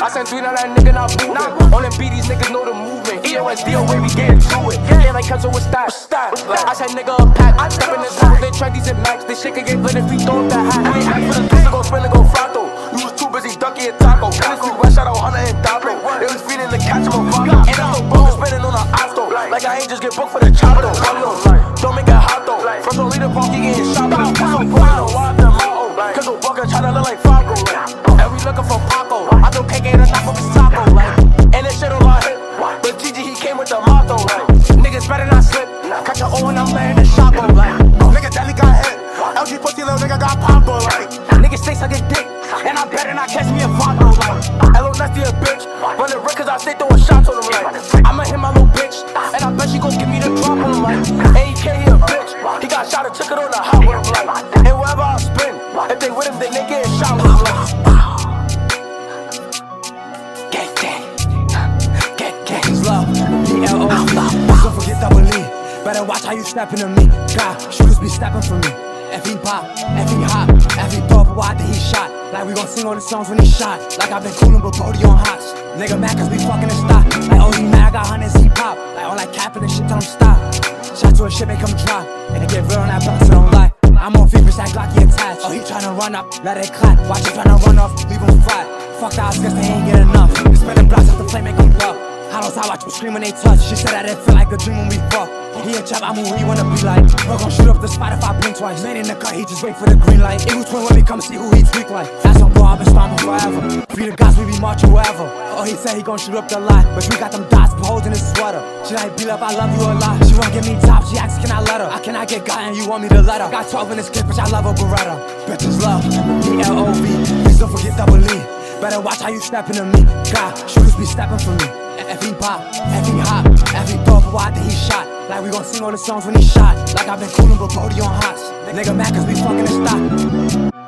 I sent tweet on that nigga not moving. On them beat, these niggas know the movement. EOS, DOA, we getting to it. Yeah, like Kenzo with that. I said nigga a pack. I step in this house, then track these and max. This shit can get lit if we throw up that hat. We ain't act for the deuce, go spin and go frotto. You was too busy ducky and taco. Chemistry rush out of Hunter and Dapo. They was feeding the catch of a vodka. And I'm so broke, spinning on an Osto. Like I ain't just get booked for the chopper. Don't make it hot though. First one leader park, he getting shot. But I'm so proud of why I'm the motto. Cause no bucket tryna look like Fargo. And we looking for Paco. I throw cake in a knock of his taco. And this shit on my hip. But GG, he came with the motto. Niggas better not slip. Catch your O and I'm laying the shotgun. Nigga Delhi got hit. LG pussy little nigga got popo. Niggas stay sucking dick. And I better not catch me a Vato. Hello, nasty a bitch. Run the Rick cause I stay throwing shots on him. I'ma hit my little bitch. And I bet she gon' give me the drop on him. AEK, he a bitch. He got shot and took it on the hot with him. And wherever I spin, if they with him, then they getting shot with him. Get love. B-L-O-V. Don't forget double E. Better watch how you stepping to me. God, shooters be stepping for me. F he pop, F he hot, F he throw up wide that he shot. Like we gon' sing all the songs when he shot. Like I've been coolin' but Brody on hots. Nigga mad cause we fucking and stop. Like oh he mad, I got hundreds he pop. Like all that capping and shit tell him stop. Shot to a shit make him drop. And it get real on that block so don't lie. I'm on feet, that Glocky attached. Oh he tryna run up, let it clap. Watch him tryna run off, leave him flat. Fuck the odds, guess they ain't get enough. They spinning blocks off the flame, make him blow. Hollows, I watch them scream when they touch. She said that it feel like a dream when we fuck. He a chop, I'm who he wanna be like. We're gon' shoot up the spot if I blink twice. Man in the cut, he just wait for the green light. It was twin when we come see who he tweak like. That's on bro, I've been stomping forever. Free the gods, we be marching wherever. Oh, he said he gon' shoot up the lot. But we got them dots, holes in his sweater. She like, B-Love, I love you a lot. She wanna give me top, she asks, can I let her? I cannot get got and you want me to let her. Got 12 in this clip, bitch, I love a Beretta. Bitches love, B-L-O-V. Please don't forget double E. Better watch how you stepping to me. God, shooters be stepping for me. F he pop, F he hot, F he throw up wide that he shot. Like we gon' sing all the songs when he shot. Like I've been coolin' but Brody on hots. Nigga mad cause we fucking and stop.